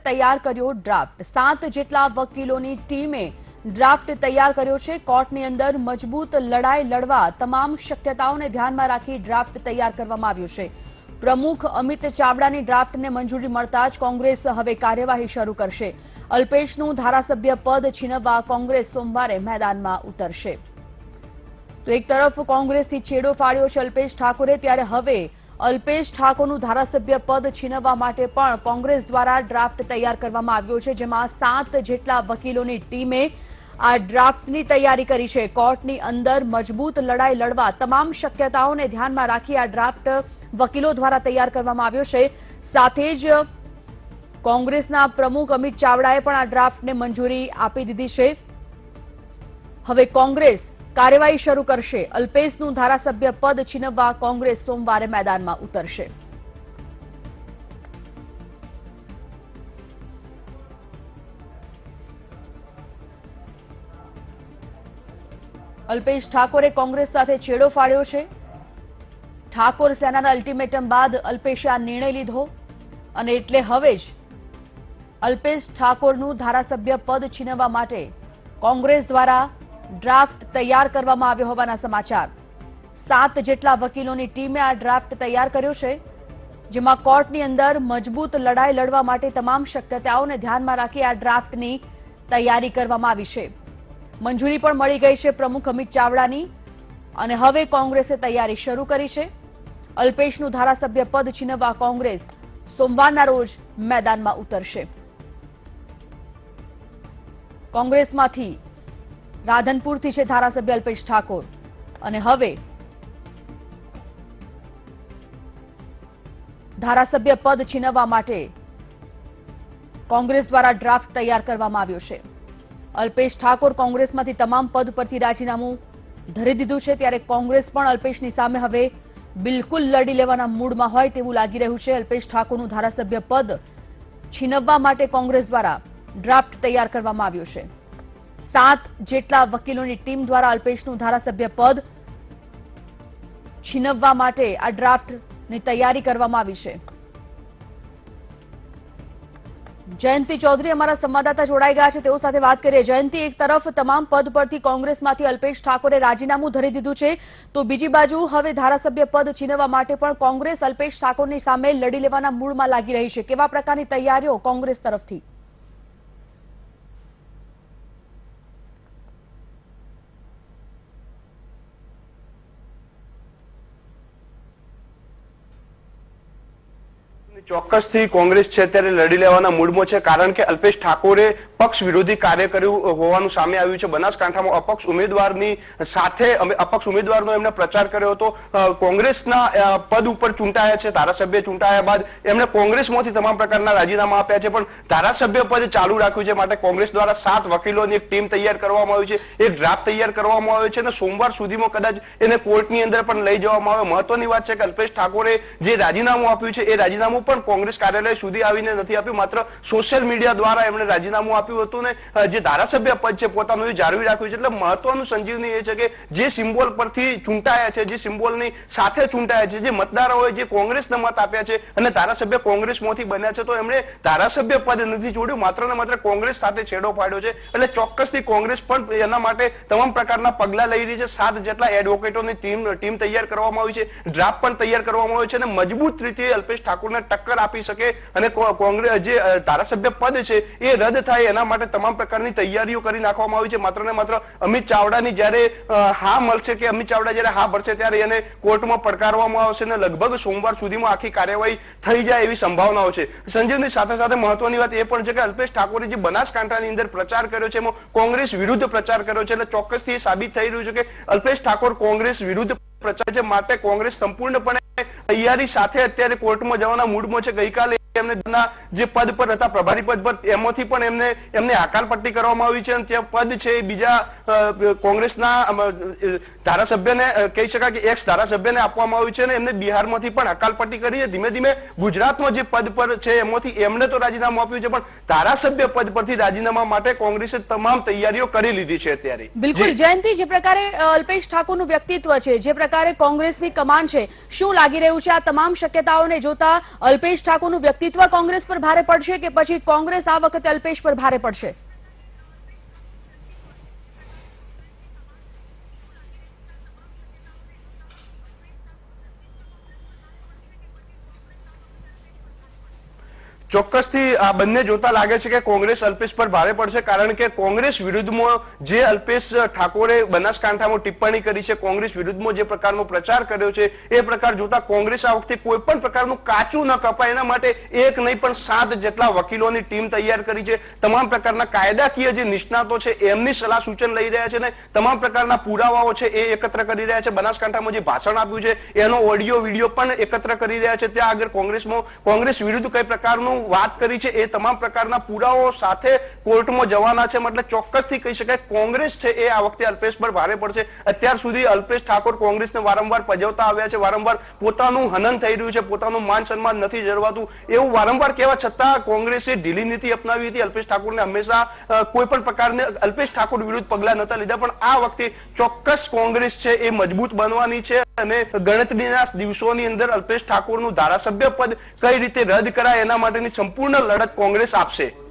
તૈયાર કર્યો ડ્રાફ્ટ 7 જેટલા વકીલોની ટીમે ડ્રાફ્ટ તૈયાર કર્યો છે। કોર્ટની અંદર મજબૂત લડાઈ લડવા તમામ શક્યતાઓને ધ્યાનમાં રાખી ડ્રાફ્ટ તૈયાર કરવામાં આવ્યો છે। પ્રમુખ અમિત ચાવડાની ડ્રાફ્ટને મંજૂરી મળતા જ કોંગ્રેસ હવે કાર્યવાહી શરૂ કરશે। અલ્પેશનું ધારાસભ્ય પદ છીનવવા કોંગ્રેસ સોમવારે મેદાનમાં ઉતરશે। તો એક તરફ કોંગ્રેસથી છેડો ફાડ્યો છે અલ્પેશ ઠાકોરે, ત્યારે હવે અલ્પેશ ઠાકોરનું ધારાસભ્ય પદ છીનવવા માટે પણ કોંગ્રેસ દ્વારા ડ્રાફ્ટ તૈયાર કરવામાં આવ્યો છે, જેમાં 7 જેટલા વકીલોની ટીમે આ ડ્રાફ્ટની તૈયારી કરી છે। કોર્ટની અંદર મજબૂત લડાઈ લડવા તમામ શક્યતાઓને ધ્યાનમાં રાખી આ ડ્રાફ્ટ વકીલો દ્વારા તૈયાર કરવામાં આવ્યો છે। સાથે જ કોંગ્રેસના પ્રમુખ અમિત ચાવડાએ પણ આ ડ્રાફ્ટને મંજૂરી આપી દીધી છે। હવે કોંગ્રેસ કાર્યવાહી શરૂ કરશે। અલ્પેશનું ધારાસભ્ય પદ છીનવવા કોંગ્રેસ સોમવારે મેદાનમાં ઉતરશે। અલ્પેશ ઠાકોરે કોંગ્રેસ સાથે છેડો ફાડ્યો છે। ઠાકોર સેનાના અલ્ટિમેટમ બાદ અલ્પેશે આ નિર્ણય લીધો અને એટલે હવે જ અલ્પેશ ઠાકોરનું ધારાસભ્ય પદ છીનવવા માટે કોંગ્રેસ દ્વારા ડ્રાફ્ટ તૈયાર કરવામાં આવ્યો હોવાના સમાચાર। 7 જેટલા વકીલોની ટીમે આ ડ્રાફ્ટ તૈયાર કર્યો છે, જેમાં કોર્ટની અંદર મજબૂત લડાઈ લડવા માટે તમામ શક્યતાઓને ધ્યાનમાં રાખી આ ડ્રાફ્ટની તૈયારી કરવામાં આવી છે। મંજૂરી પણ મળી ગઈ છે પ્રમુખ અમિત ચાવડાની અને હવે કોંગ્રેસે તૈયારી શરૂ કરી છે। અલ્પેશનું ધારાસભ્ય પદ છીનવવા કોંગ્રેસ સોમવારના રોજ મેદાનમાં ઉતરશે। કોંગ્રેસમાંથી રાધનપુરથી છે ધારાસભ્ય અલ્પેશ ઠાકોર અને હવે ધારાસભ્ય પદ છીનવવા માટે કોંગ્રેસ દ્વારા ડ્રાફ્ટ તૈયાર કરવામાં આવ્યો છે। અલ્પેશ ઠાકોર કોંગ્રેસમાંથી તમામ પદ પરથી રાજીનામું ધરી દીધું છે, ત્યારે કોંગ્રેસ પણ અલ્પેશની સામે હવે બિલકુલ લડી લેવાના મૂડમાં હોય તેવું લાગી રહ્યું છે। અલ્પેશ ઠાકોરનું ધારાસભ્ય પદ છીનવવા માટે કોંગ્રેસ દ્વારા ડ્રાફ્ટ તૈયાર કરવામાં આવ્યો છે। 7 જેટલા વકીલોની ટીમ દ્વારા અલ્પેશનું ધારાસભ્ય પદ છીનવવા માટે આ ડ્રાફ્ટની તૈયારી કરવામાં આવી છે। જયંતિ ચૌધરી અમારા સંવાદદાતા જોડાઈ ગયા છે, તેઓ સાથે વાત કરીએ। જયંતિ, એક તરફ તમામ પદ પરથી કોંગ્રેસમાંથી અલ્પેશ ઠાકોરે રાજીનામું ધરી દીધું છે, તો બીજી બાજુ હવે ધારાસભ્ય પદ છીનવવા માટે પણ કોંગ્રેસ અલ્પેશ ઠાકોરની સામે લડી લેવાના મૂડમાં લાગી રહી છે। કેવા પ્રકારની તૈયારીઓ કોંગ્રેસ તરફથી? ચોક્કસથી કોંગ્રેસ છે અત્યારે લડી લેવાના મૂડમાં છે, કારણ કે અલ્પેશ ઠાકોરે પક્ષ વિરોધી કાર્ય કર્યું હોવાનું સામે આવ્યું છે। બનાસકાંઠામાં અપક્ષ ઉમેદવારની સાથે અપક્ષ ઉમેદવારનો એમણે પ્રચાર કર્યો હતો। કોંગ્રેસના પદ ઉપર ચૂંટાયા છે, ધારાસભ્ય ચૂંટાયા બાદ એમણે કોંગ્રેસમાંથી તમામ પ્રકારના રાજીનામા આપ્યા છે, પણ ધારાસભ્ય પદ ચાલુ રાખ્યું છે। માટે કોંગ્રેસ દ્વારા 7 વકીલોની એક ટીમ તૈયાર કરવામાં આવી છે, એક ડ્રાફ્ટ તૈયાર કરવામાં આવ્યો છે અને સોમવાર સુધીમાં કદાચ એને કોર્ટની અંદર પણ લઈ જવામાં આવે। મહત્વની વાત છે કે અલ્પેશ ઠાકોરે જે રાજીનામું આપ્યું છે એ રાજીનામું પણ કોંગ્રેસ કાર્યાલય સુધી આવીને નથી આપ્યું, માત્ર સોશિયલ મીડિયા દ્વારા એમણે રાજીનામું આપ્યું હતું ને જે ધારાસભ્ય પદ છે પોતાનું એ જાળવી રાખ્યું છે। એટલે મહત્વનું સંજીવની એ છે કે જે સિમ્બોલ પરથી ચૂંટાયા છે, જે સિમ્બોલની સાથે ચૂંટાયા છે, જે મતદારોએ જે કોંગ્રેસને મત આપ્યા છે અને ધારાસભ્ય કોંગ્રેસમાંથી બન્યા છે, તો એમણે ધારાસભ્ય પદ નથી છોડ્યું, માત્ર ને માત્ર કોંગ્રેસ સાથે છેડો ફાડ્યો છે। એટલે ચોક્કસથી કોંગ્રેસ પણ એના માટે તમામ પ્રકારના પગલા લઈ રહી છે। 7 જેટલા એડવોકેટોની ટીમ તૈયાર કરવામાં આવી છે, ડ્રાફ્ટ પણ તૈયાર કરવામાં આવ્યો છે અને મજબૂત રીતે અલ્પેશ ઠાકોરને ટક્કર આપી શકે અને કોંગ્રેસ જે ધારાસભ્ય પદ છે એ રદ થાય એના માટે તમામ પ્રકારની તૈયારીઓ કરી નાખવામાં આવી છે। માત્ર ને માત્ર અમિત ચાવડાની જ્યારે હા મળશે કે અમિત ચાવડા જ્યારે હા ભરશે ત્યારે એને કોર્ટમાં પડકારવામાં આવશે અને લગભગ સોમવાર સુધીમાં આખી કાર્યવાહી થઈ જાય એવી સંભાવનાઓ છે। સંજીવની સાથે સાથે મહત્વની વાત એ પણ છે કે અલ્પેશ ઠાકોરે જે બનાસકાંઠાની અંદર પ્રચાર કર્યો છે એમાં કોંગ્રેસ વિરુદ્ધ પ્રચાર કર્યો છે, એટલે ચોક્કસથી એ સાબિત થઈ રહ્યું છે કે અલ્પેશ ઠાકોર કોંગ્રેસ વિરુદ્ધ પ્રચાર છે। માટે કોંગ્રેસ સંપૂર્ણપણે તૈયારી સાથે અત્યારે કોર્ટમાં જવાના મૂડમાં છે। ગઈકાલે એમને જે પદ પર હતા પ્રભારી પદ પર એમાંથી પણ એમને આકારપટ્ટી કરવામાં આવી છે અને ત્યાં પદ છે બીજા કોંગ્રેસના ધારાસભ્યને કહી શકાય કે એક્સ ધારાસભ્યને આપવામાં આવ્યું છે અને એમને બિહારમાંથી પણ અકાલપટ્ટી કરી છે। ધીમે ધીમે ગુજરાતમાં જે પદ પર છે એમાંથી એમને તો રાજીનામું આપ્યું છે, પણ ધારાસભ્ય પદ પરથી રાજીનામા માટે કોંગ્રેસે તમામ તૈયારીઓ કરી લીધી છે અત્યારે। બિલકુલ જયંતિ, જે પ્રકારે અલ્પેશ ઠાકોરનું વ્યક્તિત્વ છે, જે પ્રકારે કોંગ્રેસની કમાન છે, શું લાગી રહ્યું છે આ તમામ શક્યતાઓને જોતા અલ્પેશ ઠાકોરનું વ્યક્તિત્વ વ્યક્તિત્વ કોંગ્રેસ પર ભારે પડશે કે પછી કોંગ્રેસ આ વખતે અલ્પેશ પર ભારે પડશે? ચોક્કસથી આ બંને જોતા લાગે છે કે કોંગ્રેસ અલ્પેશ પર ભારે પડશે, કારણ કે કોંગ્રેસ વિરુદ્ધમાં જે અલ્પેશ ઠાકોરે બનાસકાંઠામાં ટિપ્પણી કરી છે, કોંગ્રેસ વિરુદ્ધમાં જે પ્રકારનો પ્રચાર કર્યો છે, એ પ્રકાર જોતા કોંગ્રેસ આ વખતે કોઈ પણ પ્રકારનું કાચું ન કપાય એના માટે એક નહીં પણ 7 જેટલા વકીલોની ટીમ તૈયાર કરી છે. તમામ પ્રકારના કાયદાકીય જે નિષ્ણાતો છે એમની સલાહ સૂચન લઈ રહ્યા છે ને તમામ પ્રકારના પુરાવાઓ છે એ એકત્ર કરી રહ્યા છે. બનાસકાંઠામાં જે ભાષણ આપ્યું છે એનો ઓડિયો વિડીયો પણ એકત્ર કરી રહ્યા છે. ત્યાં આગળ કોંગ્રેસ વિરુદ્ધ કઈ પ્રકારનું વાત કરી છે એ તમામ પ્રકારના પુરાવાઓ સાથે કોર્ટમાં જવાના છે. મતલબ ચોક્કસથી કહી શકાય કોંગ્રેસ છે એ આ વખતે અલ્પેશ પર ભારે પડશે. અત્યાર સુધી અલ્પેશ ઠાકોર કોંગ્રેસને વારંવાર પજવતા આવ્યા છે, વારંવાર પોતાનું હનન થઈ રહ્યું છે, પોતાનું માન સન્માન નથી જળવાતું એવું વારંવાર કહેવા છતાં કોંગ્રેસે ઢીલી નીતિ અપનાવી હતી. અલ્પેશ ઠાકોરને હંમેશા કોઈ પણ પ્રકારને અલ્પેશ ઠાકોર વિરુદ્ધ પગલા નતા લીધા, પણ આ વખતે ચોક્કસ કોંગ્રેસ છે એ મજબૂત બનવાની છે અને ગણતરીના દિવસોની અંદર અલ્પેશ ઠાકોરનું ધારાસભ્ય પદ કઈ રીતે રદ કરાય એના માટેની સંપૂર્ણ લડત કોંગ્રેસ આપશે.